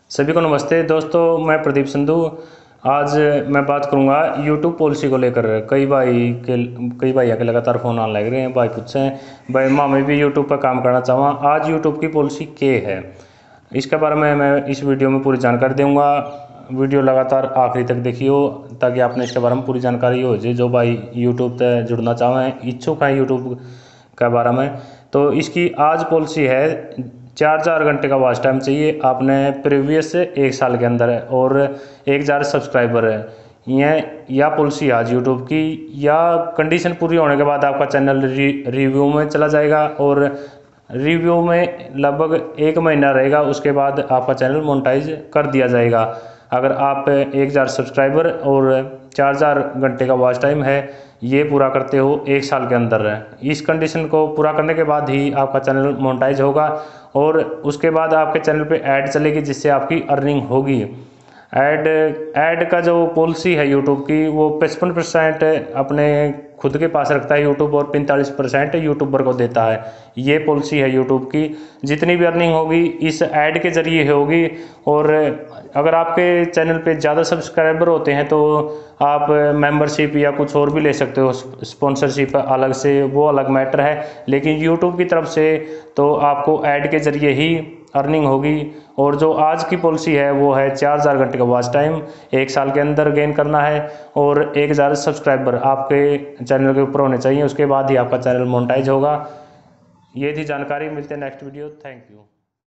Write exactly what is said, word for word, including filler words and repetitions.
सभी को नमस्ते दोस्तों, मैं प्रदीप संधू। आज मैं बात करूंगा YouTube पॉलिसी को लेकर। कई भाई के कई भाइयों के लगातार फ़ोन आने लग रहे हैं। भाई पूछे हैं भाई माँ मैं भी YouTube पर काम करना चाहूँ, आज YouTube की पॉलिसी क्या है, इसके बारे में मैं इस वीडियो में पूरी जानकारी दूंगा। वीडियो लगातार आखिरी तक देखियो ताकि आपने इसके बारे में पूरी जानकारी हो जाए। जो भाई यूट्यूब से जुड़ना चाहें, इच्छुक हैं यूट्यूब के बारे में, तो इसकी आज पॉलिसी है चार हजार घंटे का वॉच टाइम चाहिए आपने प्रीवियस से एक साल के अंदर है, और एक हज़ार सब्सक्राइबर है। यह या पॉलिसी आज यूट्यूब की, या कंडीशन पूरी होने के बाद आपका चैनल री, रिव्यू में चला जाएगा, और रिव्यू में लगभग एक महीना रहेगा। उसके बाद आपका चैनल मोनेटाइज कर दिया जाएगा। अगर आप एक हज़ार सब्सक्राइबर और चार हज़ार घंटे का वॉच टाइम है ये पूरा करते हो एक साल के अंदर है, इस कंडीशन को पूरा करने के बाद ही आपका चैनल मोनेटाइज होगा, और उसके बाद आपके चैनल पे ऐड चलेगी जिससे आपकी अर्निंग होगी। ऐड ऐड का जो पॉलिसी है यूट्यूब की, वो पचपन परसेंट अपने खुद के पास रखता है यूट्यूब, और पैंतालीस परसेंट यूट्यूबर को देता है। ये पॉलिसी है यूट्यूब की। जितनी भी अर्निंग होगी इस ऐड के ज़रिए होगी। और अगर आपके चैनल पे ज़्यादा सब्सक्राइबर होते हैं तो आप मेंबरशिप या कुछ और भी ले सकते हो, स्पॉन्सरशिप अलग से, वो अलग मैटर है। लेकिन यूट्यूब की तरफ से तो आपको ऐड के ज़रिए ही अर्निंग होगी। और जो आज की पॉलिसी है वो है चार हज़ार घंटे का वॉच टाइम एक साल के अंदर गेन करना है, और एक हज़ार सब्सक्राइबर आपके चैनल के ऊपर होने चाहिए। उसके बाद ही आपका चैनल मोनेटाइज होगा। ये थी जानकारी। मिलते हैं नेक्स्ट वीडियो। Thank you.